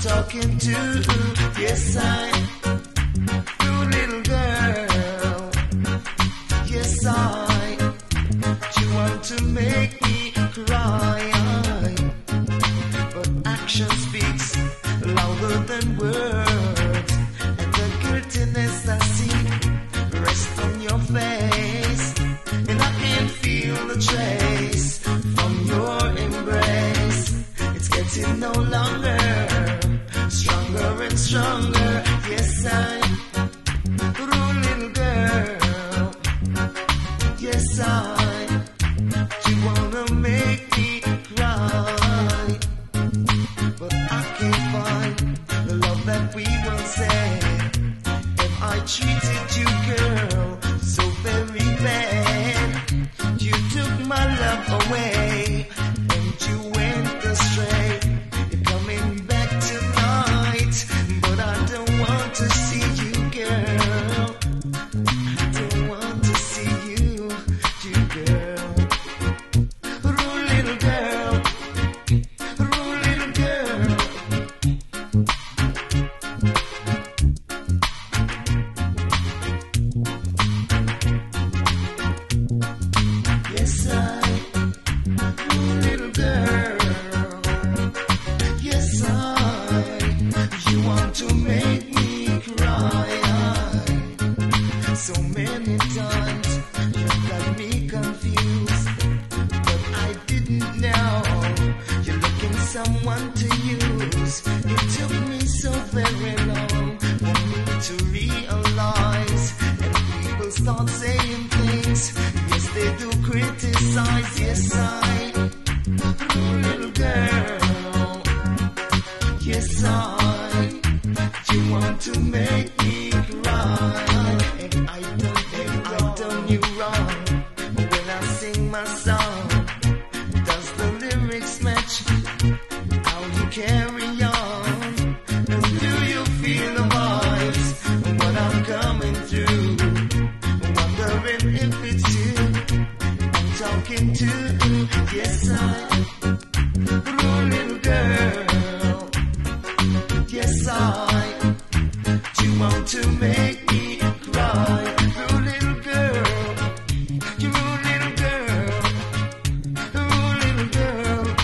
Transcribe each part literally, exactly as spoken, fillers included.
talking to, yes I, you little girl, yes I, you want to make me cry, but action speaks louder than words, and the guiltiness I see rests on your face, and I can feel the trace from your embrace. It's getting no longer stronger and stronger. Yes, I, oh, little girl. Yes, I, you wanna make me cry, but I can't find the love that we once had. And I treated you, girl, so very bad. You took my love away, and you went astray. You're coming back tonight, but I don't want to see you, girl. I don't want to see you, you girl. Oh, little girl. Oh, little girl. Yes, I, oh, little girl. Yes, I, you want to make me cry. So many times you got me confused, but I didn't know you're looking someone to use. It took me so very long for me to realize, and people start saying things. Yes, they do criticize. Yes, I, oh, little girl. Yes, I, you want to make me cry, and I don't, and I done you wrong when I sing my song. Does the lyrics match how you carry on? And do you feel the vibes, what I'm coming through? Wondering if it's you I'm talking to. Yes, I, oh, little girl. Yes, I, you want to make me cry. Oh, little girl. You little girl. Oh, little girl.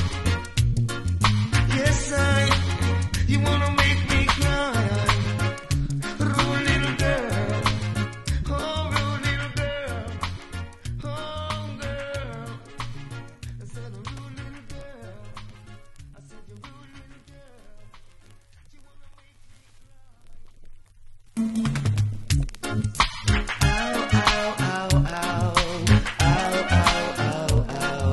Yes, I, you wanna make me cry. Oh, little girl. Oh, oh, little girl. Oh, girl. I said, oh, little girl. I said, you little girl. You wanna make Ow, ow, ow, ow. Ow, ow, ow, ow.